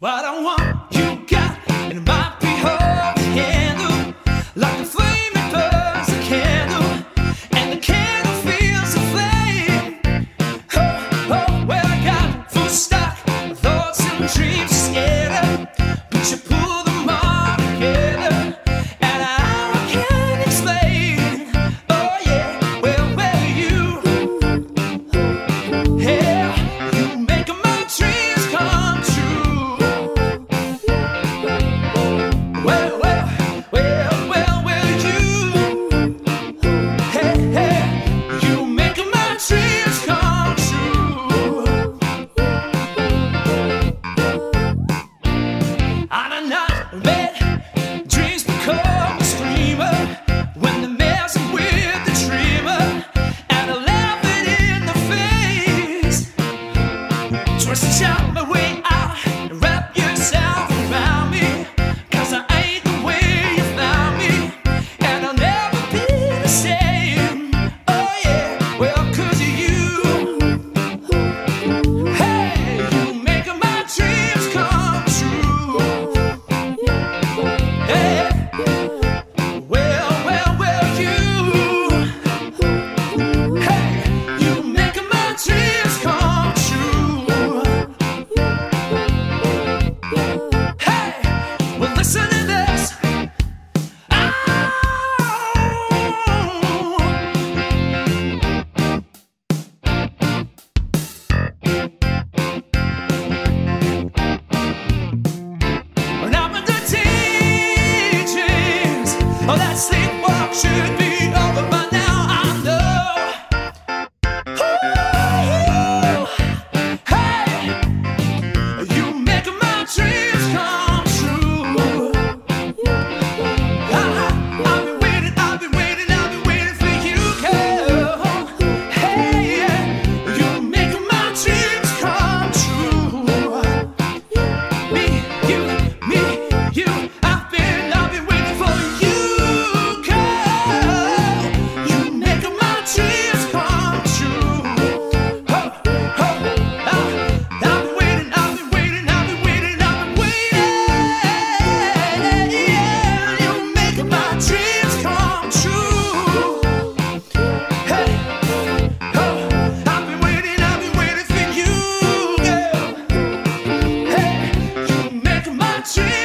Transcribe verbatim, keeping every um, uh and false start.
What I want, you got, and it might be hard to handle. Like a flame that burns a candle, and the candle feels the flame. Oh, oh, well I got full stock of thoughts and dreams to scatter, but you pull them all together, and I can't explain. Oh yeah, well, well you, yeah, you make my dreams come true. Well, well, well, well, well, you, hey, hey, you make my dreams come true. On a night when dreams become a screamer, when they're messing with the dreamer, and I laugh it in the face. Twist the shout my way out and wrap yourself around me, 'cause I ain't the way you found me, and I'll never be the same. Oh yeah, well, 'cause of you, hey, you make my dreams come true. Hey, well, well, well, you, hey, you make my dreams come true. Hey, well, listen to this. Oh. When I'm in the daydreams, oh, that sleepwalk should be over by now, I know. Ooh, hey, you make my dreams come true. I, I've been waiting, I've been waiting, I've been waiting for you, girl. Hey, you make my dreams come true. Me, you, me, you, I've been, I've been waiting for you, girl. You make my dreams come true. Ho, ho, I, I've been waiting, I've been waiting, I've been waiting, I've been waiting. Yeah, you make my dreams come true. Hey, ho, I've been waiting, I've been waiting for you, girl. Hey, you make my dreams